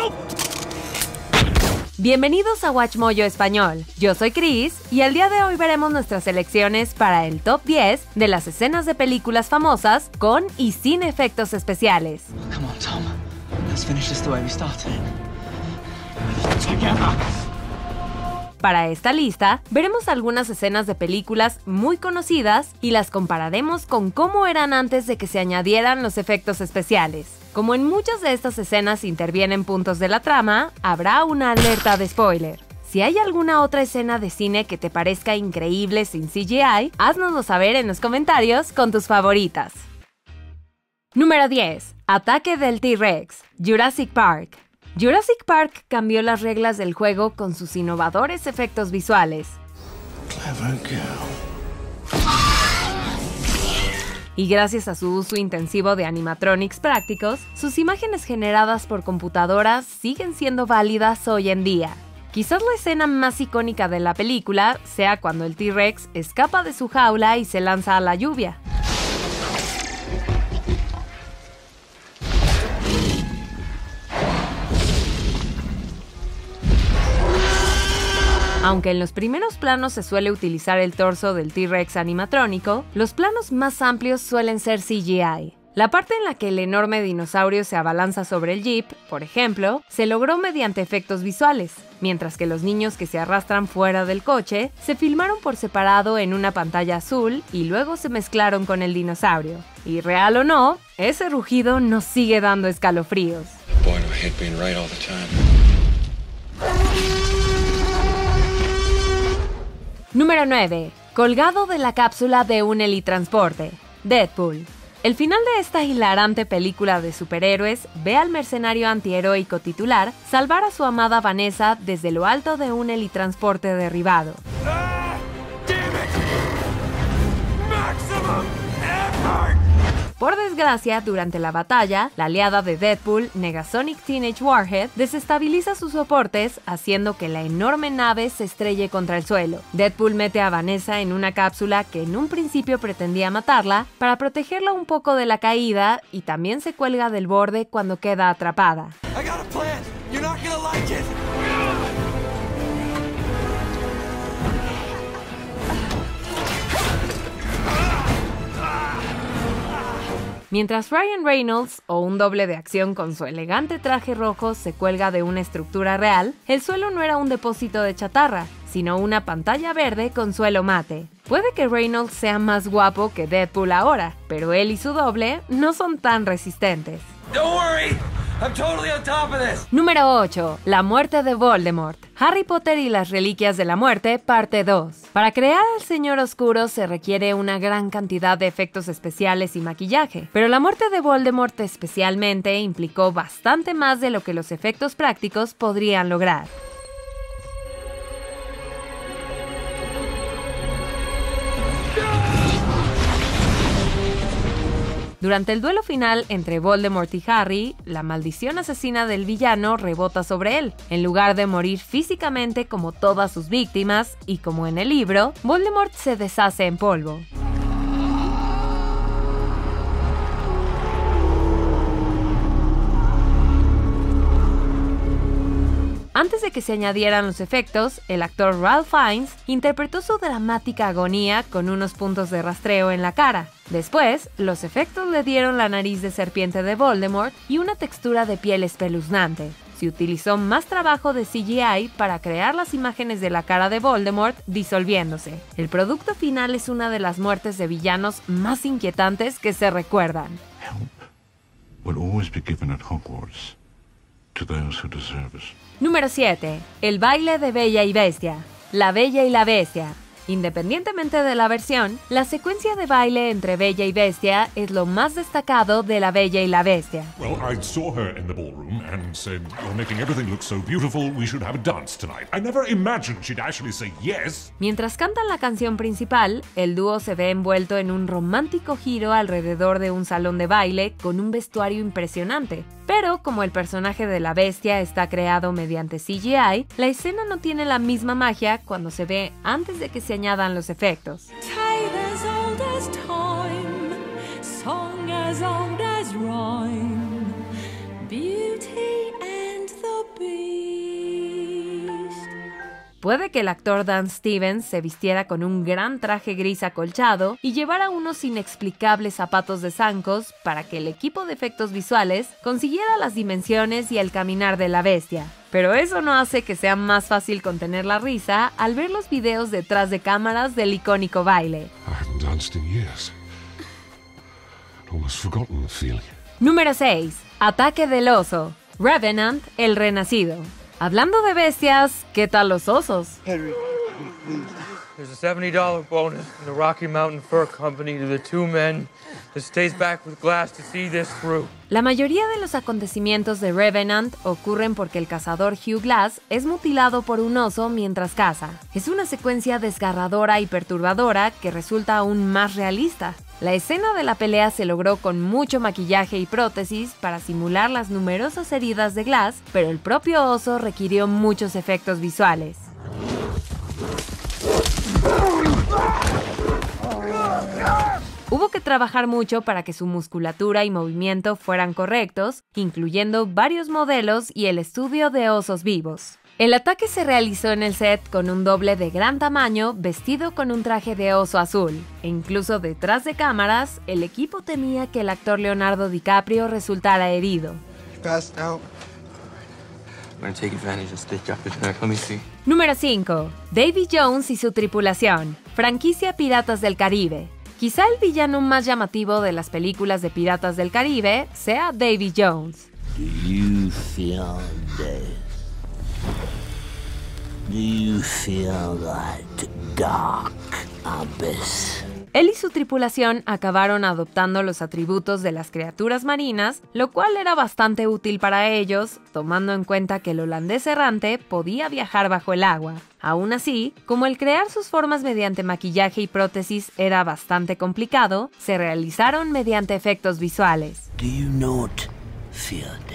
Bienvenidos a WatchMojo Español, yo soy Chris y el día de hoy veremos nuestras selecciones para el top 10 de las escenas de películas famosas con y sin efectos especiales. Come on, Tom. Let's finish this the way we started. Together. Para esta lista, veremos algunas escenas de películas muy conocidas y las compararemos con cómo eran antes de que se añadieran los efectos especiales. Como en muchas de estas escenas intervienen puntos de la trama, habrá una alerta de spoiler. Si hay alguna otra escena de cine que te parezca increíble sin CGI, haznoslo saber en los comentarios con tus favoritas. Número 10. Ataque del T-Rex, Jurassic Park. Jurassic Park cambió las reglas del juego con sus innovadores efectos visuales. Clever girl. Y gracias a su uso intensivo de animatronics prácticos, sus imágenes generadas por computadoras siguen siendo válidas hoy en día. Quizás la escena más icónica de la película sea cuando el T-Rex escapa de su jaula y se lanza a la lluvia. Aunque en los primeros planos se suele utilizar el torso del T-Rex animatrónico, los planos más amplios suelen ser CGI. La parte en la que el enorme dinosaurio se abalanza sobre el jeep, por ejemplo, se logró mediante efectos visuales, mientras que los niños que se arrastran fuera del coche se filmaron por separado en una pantalla azul y luego se mezclaron con el dinosaurio. Y real o no, ese rugido nos sigue dando escalofríos. Boy, do I hate being right all the time. Número 9. Colgado de la cápsula de un helitransporte, Deadpool. El final de esta hilarante película de superhéroes ve al mercenario antiheroico titular salvar a su amada Vanessa desde lo alto de un helitransporte derribado. Por desgracia, durante la batalla, la aliada de Deadpool, Negasonic Teenage Warhead, desestabiliza sus soportes, haciendo que la enorme nave se estrelle contra el suelo. Deadpool mete a Vanessa en una cápsula que en un principio pretendía matarla, para protegerla un poco de la caída, y también se cuelga del borde cuando queda atrapada. I got a plan. You're not gonna like it. Mientras Ryan Reynolds, o un doble de acción con su elegante traje rojo, se cuelga de una estructura real, el suelo no era un depósito de chatarra, sino una pantalla verde con suelo mate. Puede que Reynolds sea más guapo que Deadpool ahora, pero él y su doble no son tan resistentes. Don't worry. I'm totally on top of this. Número 8. La muerte de Voldemort. Harry Potter y las Reliquias de la Muerte, parte 2. Para crear al Señor Oscuro se requiere una gran cantidad de efectos especiales y maquillaje, pero la muerte de Voldemort especialmente implicó bastante más de lo que los efectos prácticos podrían lograr. Durante el duelo final entre Voldemort y Harry, la maldición asesina del villano rebota sobre él. En lugar de morir físicamente como todas sus víctimas, y como en el libro, Voldemort se deshace en polvo. Antes de que se añadieran los efectos, el actor Ralph Fiennes interpretó su dramática agonía con unos puntos de rastreo en la cara. Después, los efectos le dieron la nariz de serpiente de Voldemort y una textura de piel espeluznante. Se utilizó más trabajo de CGI para crear las imágenes de la cara de Voldemort disolviéndose. El producto final es una de las muertes de villanos más inquietantes que se recuerdan. Help will always be given at Hogwarts to those who deserve it. Número 7. El baile de Bella y Bestia. La Bella y la Bestia. Independientemente de la versión, la secuencia de baile entre Bella y Bestia es lo más destacado de La Bella y la Bestia. Well, I saw her in the ballroom and said, "You're making everything look so beautiful, we should have a dance tonight." I never imagined she'd actually say yes. Mientras cantan la canción principal, el dúo se ve envuelto en un romántico giro alrededor de un salón de baile con un vestuario impresionante. Pero como el personaje de la bestia está creado mediante CGI, la escena no tiene la misma magia cuando se ve antes de que se añadan los efectos. Tale as old as time, song as old as rhyme, beauty and the Puede que el actor Dan Stevens se vistiera con un gran traje gris acolchado y llevara unos inexplicables zapatos de zancos para que el equipo de efectos visuales consiguiera las dimensiones y el caminar de la bestia. Pero eso no hace que sea más fácil contener la risa al ver los videos detrás de cámaras del icónico baile. I haven't danced in years. I'd almost forgotten the feeling. Número 6. Ataque del oso. Revenant, el renacido. Hablando de bestias, ¿qué tal los osos? Henry, there's a $70 bonus from the Rocky Mountain Fur Company to the 2 men that stays back with Glass to see this through. La mayoría de los acontecimientos de Revenant ocurren porque el cazador Hugh Glass es mutilado por un oso mientras caza. Es una secuencia desgarradora y perturbadora que resulta aún más realista. La escena de la pelea se logró con mucho maquillaje y prótesis para simular las numerosas heridas de Glass, pero el propio oso requirió muchos efectos visuales. Hubo que trabajar mucho para que su musculatura y movimiento fueran correctos, incluyendo varios modelos y el estudio de osos vivos. El ataque se realizó en el set con un doble de gran tamaño vestido con un traje de oso azul, e incluso detrás de cámaras, el equipo temía que el actor Leonardo DiCaprio resultara herido. Número 5. Davy Jones y su tripulación. Franquicia Piratas del Caribe. Quizá el villano más llamativo de las películas de Piratas del Caribe sea Davy Jones. Do you feel this? Do you feel that dark abyss? Él y su tripulación acabaron adoptando los atributos de las criaturas marinas, lo cual era bastante útil para ellos, tomando en cuenta que el holandés errante podía viajar bajo el agua. Aún así, como el crear sus formas mediante maquillaje y prótesis era bastante complicado, se realizaron mediante efectos visuales. Do you not fear death?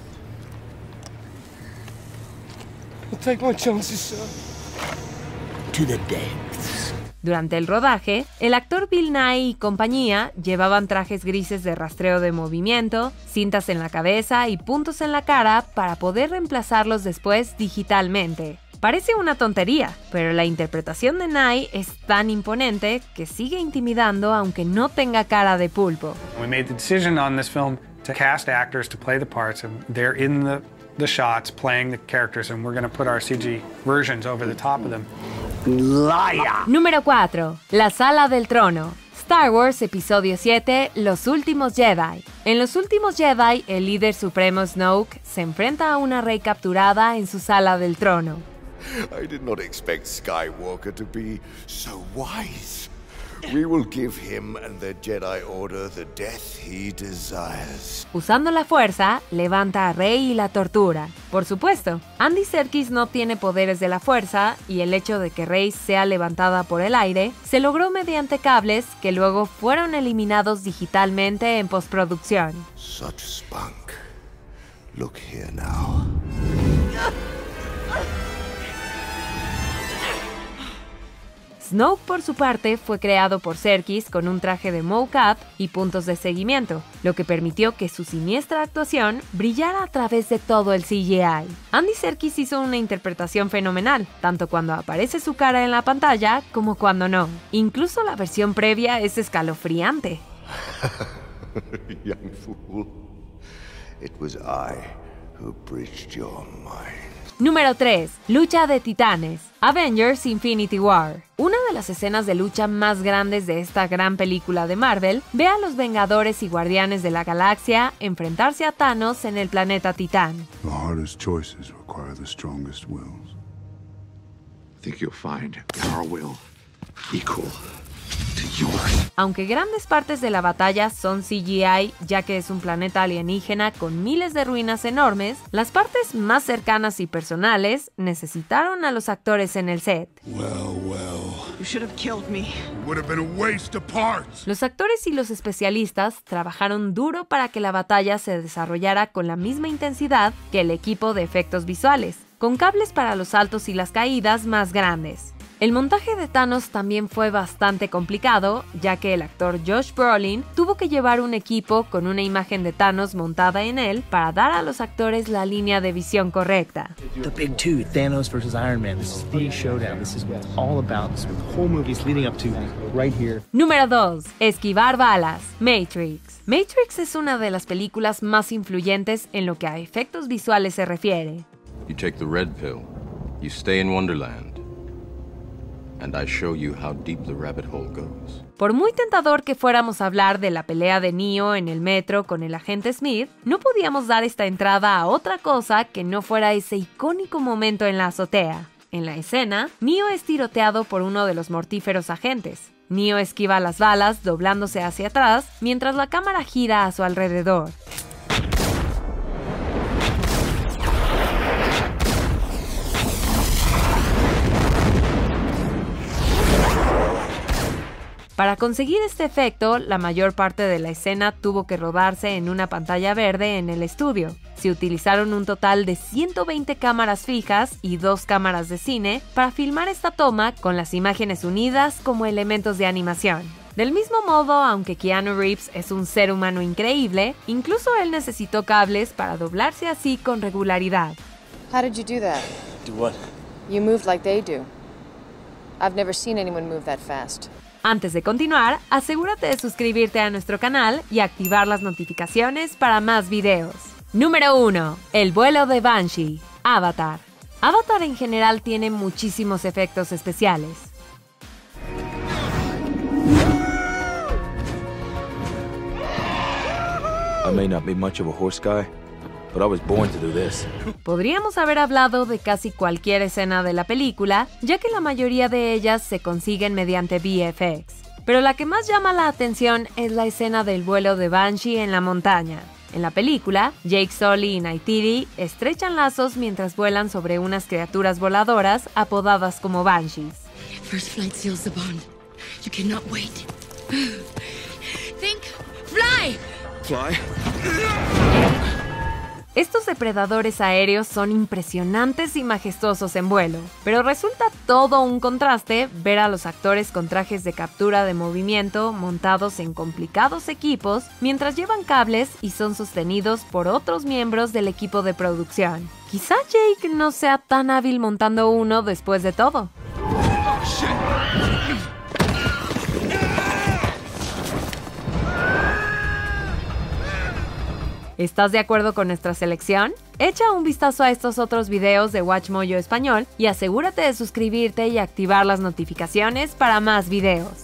I'll take my chances, sir. To the depths. Durante el rodaje, el actor Bill Nighy y compañía llevaban trajes grises de rastreo de movimiento, cintas en la cabeza y puntos en la cara para poder reemplazarlos después digitalmente. Parece una tontería, pero la interpretación de Nighy es tan imponente que sigue intimidando aunque no tenga cara de pulpo. We made the decision on this film to cast actors to play the parts, and they're in the shots playing the characters, and we're going to put our CG versions over the top of them. Liar! Número 4. La Sala del Trono. Star Wars Episodio 7, Los Últimos Jedi. En Los Últimos Jedi, el líder supremo Snoke se enfrenta a una Rey capturada en su Sala del Trono. I did not expect Skywalker to be so wise. We will give him and the Jedi Order the death he desires. Usando la fuerza, levanta a Rey y la tortura. Por supuesto, Andy Serkis no tiene poderes de la fuerza y el hecho de que Rey sea levantada por el aire se logró mediante cables que luego fueron eliminados digitalmente en postproducción. Such spunk. Look here now. Snoke, por su parte, fue creado por Serkis con un traje de mocap y puntos de seguimiento, lo que permitió que su siniestra actuación brillara a través de todo el CGI. Andy Serkis hizo una interpretación fenomenal, tanto cuando aparece su cara en la pantalla como cuando no. Incluso la versión previa es escalofriante. Young fool. It was I who bridged your mind. Número 3. Lucha de Titanes. Avengers Infinity War. Una de las escenas de lucha más grandes de esta gran película de Marvel ve a los Vengadores y Guardianes de la Galaxia enfrentarse a Thanos en el planeta Titán. The hardest choices require the strongest wills. I think you'll find our will equal to yours. Aunque grandes partes de la batalla son CGI, ya que es un planeta alienígena con miles de ruinas enormes, las partes más cercanas y personales necesitaron a los actores en el set. You should have killed me. Would have been a waste of parts. Los actores y los especialistas trabajaron duro para que la batalla se desarrollara con la misma intensidad que el equipo de efectos visuales, con cables para los saltos y las caídas más grandes. El montaje de Thanos también fue bastante complicado, ya que el actor Josh Brolin tuvo que llevar un equipo con una imagen de Thanos montada en él para dar a los actores la línea de visión correcta. The big two, Thanos versus Iron Man. This is the showdown. This is what it's all about. This is what the whole movie is leading up to right here. Número 2. Esquivar balas. Matrix. Matrix es una de las películas más influyentes en lo que a efectos visuales se refiere. You take the red pill, you stay in Wonderland, and I show you how deep the rabbit hole goes. Por muy tentador que fuéramos a hablar de la pelea de Neo en el metro con el agente Smith, no podíamos dar esta entrada a otra cosa que no fuera ese icónico momento en la azotea. En la escena, Neo es tiroteado por uno de los mortíferos agentes. Neo esquiva las balas doblándose hacia atrás mientras la cámara gira a su alrededor. Para conseguir este efecto, la mayor parte de la escena tuvo que rodarse en una pantalla verde en el estudio. Se utilizaron un total de 120 cámaras fijas y 2 cámaras de cine para filmar esta toma con las imágenes unidas como elementos de animación. Del mismo modo, aunque Keanu Reeves es un ser humano increíble, incluso él necesitó cables para doblarse así con regularidad. How did you do that? Do what? You moved like they do. I've never seen anyone move that fast. Antes de continuar, asegúrate de suscribirte a nuestro canal y activar las notificaciones para más videos. Número 1. El vuelo de Banshee. Avatar. Avatar en general tiene muchísimos efectos especiales. I may not be much of a horse guy, but I was born to do this. Podríamos haber hablado de casi cualquier escena de la película, ya que la mayoría de ellas se consiguen mediante VFX. Pero la que más llama la atención es la escena del vuelo de Banshee en la montaña. En la película, Jake Sully y Neytiri estrechan lazos mientras vuelan sobre unas criaturas voladoras apodadas como Banshees. First flight seals the bond. You cannot wait. Think, fly! Fly? Estos depredadores aéreos son impresionantes y majestuosos en vuelo, pero resulta todo un contraste ver a los actores con trajes de captura de movimiento montados en complicados equipos mientras llevan cables y son sostenidos por otros miembros del equipo de producción. Quizá Jake no sea tan hábil montando uno después de todo. ¿Estás de acuerdo con nuestra selección? Echa un vistazo a estos otros videos de WatchMojo Español y asegúrate de suscribirte y activar las notificaciones para más videos.